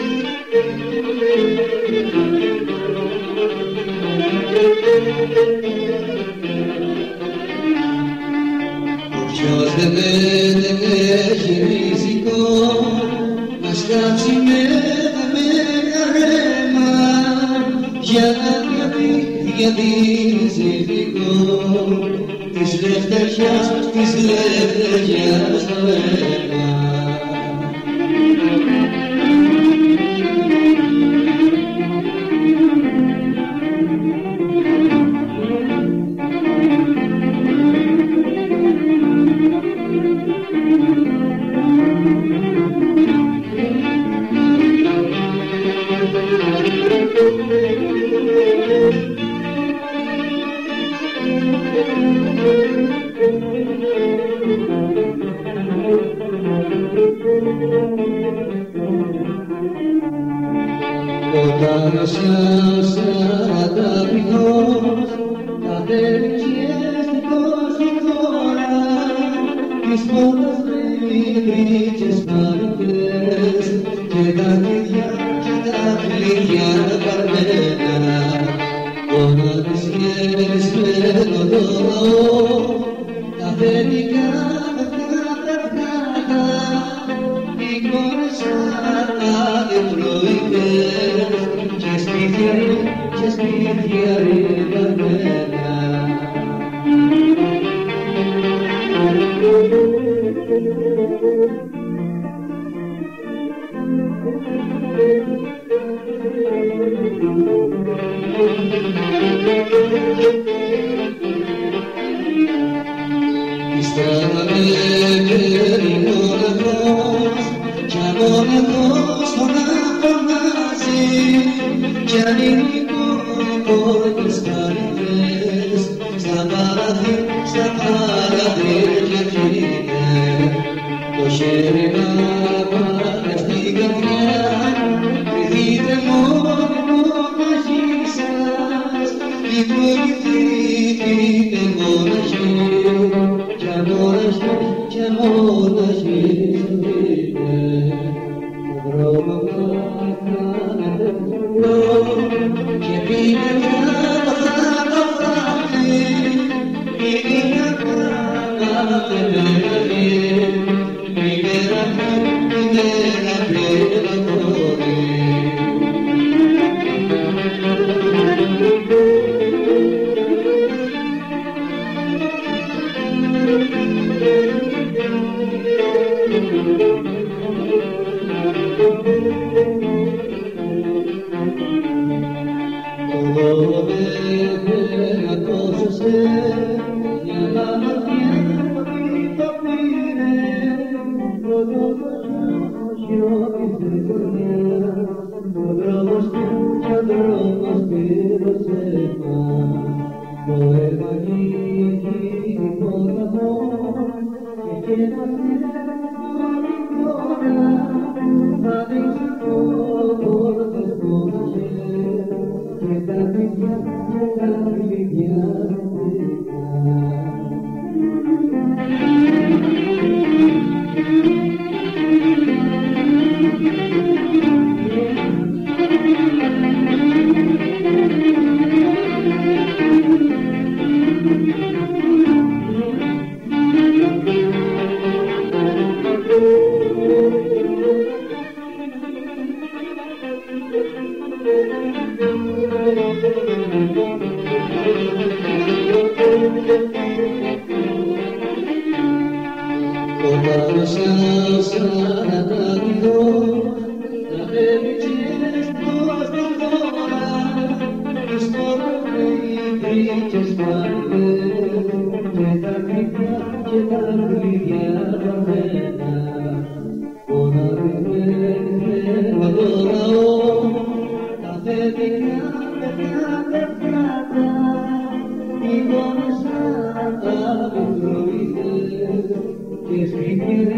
Ποιος δεν έχει ριζικό να σκάψει με ρέμα γιατί ζητικό της λευτεριάς το αίμα. Όταν σε ανταπειχώς κατέβηκες δικός τη χώρα τις πόρτας βρήκες πανικές και τα κλειδιά καρμένα γονατισιές με τον λαό καθένικα τα εικόνες αδιπλοϊκές και σπίτια ρηγαμένα. Ύστερα με παίρνει μοναχός κι αμόναχος φωνάζει κι ανοίγει πόρτες χαριτές στα παραθύρια κοίταται το χέρι να πάρε στην καρδιά κρυθείτε μόνο μαζί σας μην προηγηθείτε μοναχοί κι μοναχοί ζητείτε τον δρόμο να κάνετε και πείτε πια το βράδυ είναι κάθε μέρα Όταν σας αναταχθώ θα έβηξες πως τη χώρα τις πόρτες πανικές και τα κλειδιά βαμμένα φωνάζετε με το λαό τα θετικά πετάτε εικόνες αδιπλοϊκές και σπίτια